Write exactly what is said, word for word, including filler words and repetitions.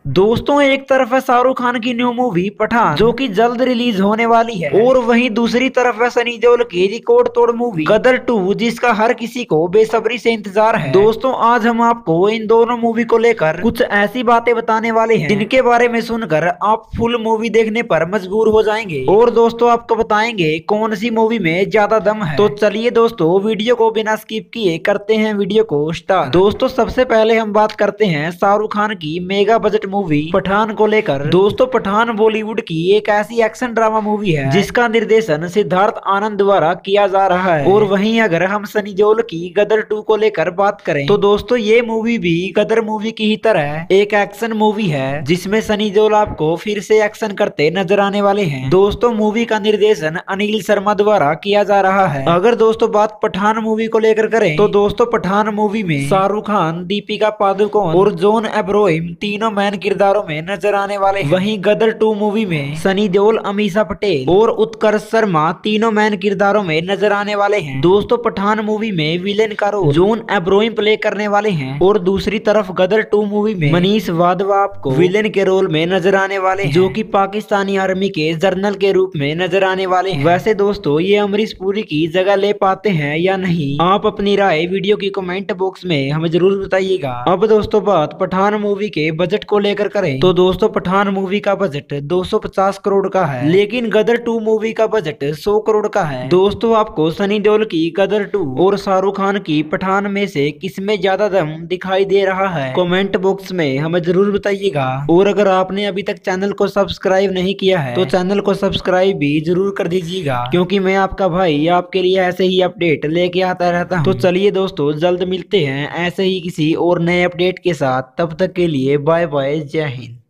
दोस्तों एक तरफ है शाहरुख खान की न्यू मूवी पठान जो कि जल्द रिलीज होने वाली है, और वहीं दूसरी तरफ है सनी देओल की रिकॉर्ड तोड़ मूवी गदर टू जिसका हर किसी को बेसब्री से इंतजार है। दोस्तों आज हम आपको इन दोनों मूवी को लेकर कुछ ऐसी बातें बताने वाले हैं जिनके बारे में सुनकर आप फुल मूवी देखने पर मजबूर हो जाएंगे, और दोस्तों आपको बताएंगे कौन सी मूवी में ज्यादा दम है। तो चलिए दोस्तों वीडियो को बिना स्किप किए करते हैं वीडियो को स्टार्ट। दोस्तों सबसे पहले हम बात करते हैं शाहरुख खान की मेगा बजट मूवी पठान को लेकर। दोस्तों पठान बॉलीवुड की एक ऐसी एक्शन ड्रामा मूवी है जिसका निर्देशन सिद्धार्थ आनंद द्वारा किया जा रहा है, और वहीं अगर हम सनी देओल की गदर टू को लेकर बात करें तो दोस्तों ये मूवी भी गदर मूवी की ही तरह एक एक्शन मूवी है जिसमें सनी देओल आपको फिर से एक्शन करते नजर आने वाले हैं। दोस्तों मूवी का निर्देशन अनिल शर्मा द्वारा किया जा रहा है। अगर दोस्तों बात पठान मूवी को लेकर करें तो दोस्तों पठान मूवी में शाहरुख खान, दीपिका पादुकोण और जॉन अब्राहम तीनों मैन किरदारों में नजर आने वाले हैं। वहीं गदर टू मूवी में सनी देओल, अमीषा पटेल और उत्कर्ष शर्मा तीनों मैन किरदारों में नजर आने वाले हैं। दोस्तों पठान मूवी में विलेन का रोल जॉन अब्राहम प्ले करने वाले हैं, और दूसरी तरफ गदर टू मूवी में मनीष वाधवा आपको विलेन के रोल में नजर आने वाले हैं, जो कि पाकिस्तानी आर्मी के जर्नल के रूप में नजर आने वाले हैं। वैसे दोस्तों ये अमरीश पुरी की जगह ले पाते हैं या नहीं, आप अपनी राय वीडियो की कमेंट बॉक्स में हमें जरूर बताइएगा। अब दोस्तों बात पठान मूवी के बजट को लेकर करें तो दोस्तों पठान मूवी का बजट दो सौ पचास करोड़ का है, लेकिन गदर टू मूवी का बजट सौ करोड़ का है। दोस्तों आपको सनी देओल की गदर टू और शाहरुख खान की पठान में से किसमें ज्यादा दम दिखाई दे रहा है, कमेंट बॉक्स में हमें जरूर बताइएगा। और अगर आपने अभी तक चैनल को सब्सक्राइब नहीं किया है तो चैनल को सब्सक्राइब भी जरूर कर दीजिएगा, क्योंकि मैं आपका भाई आपके लिए ऐसे ही अपडेट लेके आता रहता हूँ। तो चलिए दोस्तों जल्द मिलते हैं ऐसे ही किसी और नए अपडेट के साथ, तब तक के लिए बाय बाय, जय हिंद।